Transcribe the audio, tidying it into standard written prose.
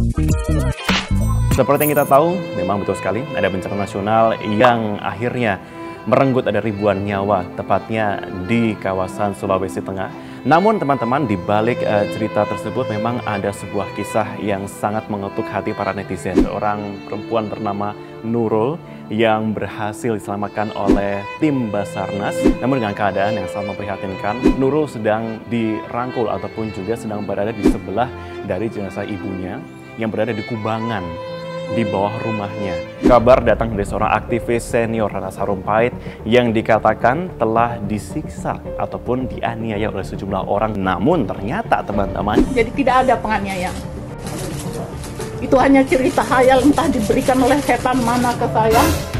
Seperti yang kita tahu, memang betul sekali ada bencana nasional yang akhirnya merenggut ada ribuan nyawa, tepatnya di kawasan Sulawesi Tengah. Namun teman-teman, di balik cerita tersebut memang ada sebuah kisah yang sangat mengetuk hati para netizen. Seorang perempuan bernama Nurul yang berhasil diselamatkan oleh tim Basarnas. Namun dengan keadaan yang sangat memprihatinkan, Nurul sedang dirangkul ataupun juga sedang berada di sebelah dari jenazah ibunya yang berada di kubangan di bawah rumahnya. Kabar datang dari seorang aktivis senior Ratna Sarumpait yang dikatakan telah disiksa ataupun dianiaya oleh sejumlah orang. Namun ternyata teman-teman, jadi tidak ada penganiayaan. Itu hanya cerita khayal, entah diberikan oleh setan mana ke saya.